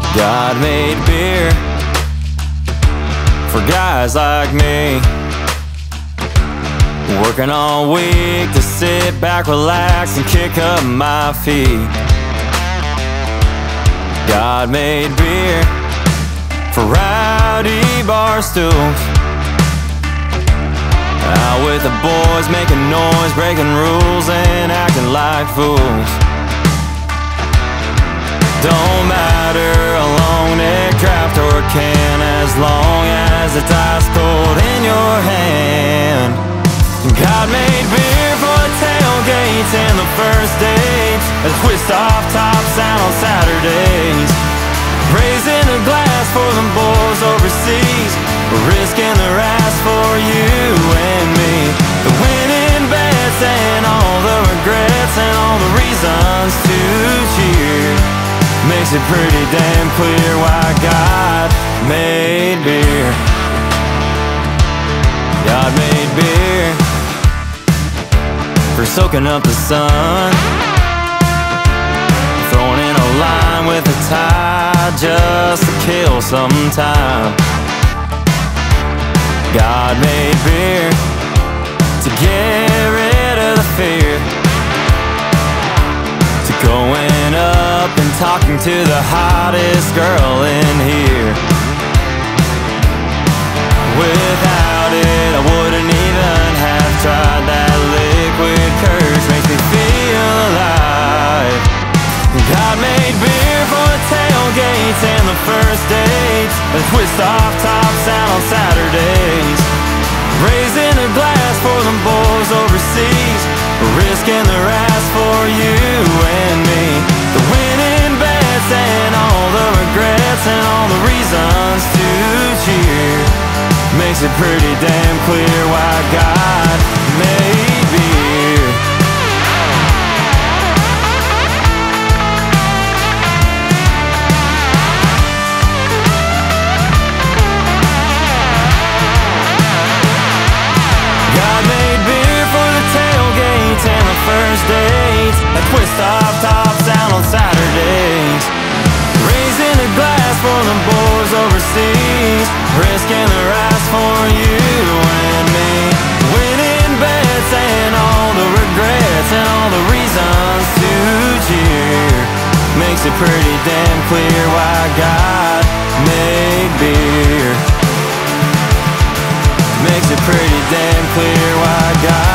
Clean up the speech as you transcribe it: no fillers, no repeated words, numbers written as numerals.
God made beer for guys like me, working all week to sit back, relax, and kick up my feet. God made beer for rowdy bar stools, out with the boys, making noise, breaking rules, and acting like fools. Don't matter a long-neck draft or a can, as long as it's ice cold in your hand. God made beer for the tailgates and the first dates, a twist-off top sound on Saturdays, raising a glass for the boys overseas, risking their ass for you and me. The winning bets and all the regrets and all the reasons to cheer makes it pretty damn clear why God made beer. God made beer for soaking up the sun, throwing in a line with a tide just to kill some time. God made beer to get rid of the fear, to going up and talking to the hottest girl in here. Without it, I wouldn't even have tried. That liquid courage makes me feel alive. God made beer for the tailgates and the first dates, a twist-off top sound on Saturdays, raising a glass for the boys overseas, risking their ass for you and me. The winning bets and all the regrets and all the reasons to cheer makes it pretty damn clear why God made beer. God made beer for the tailgates and the first dates, a twist-off top sound on Saturdays, raising a glass for the boys overseas, risking their ass for you and me. Winning bets and all the regrets and all the reasons to cheer makes it pretty damn clear why God made beer. Makes it pretty damn clear why God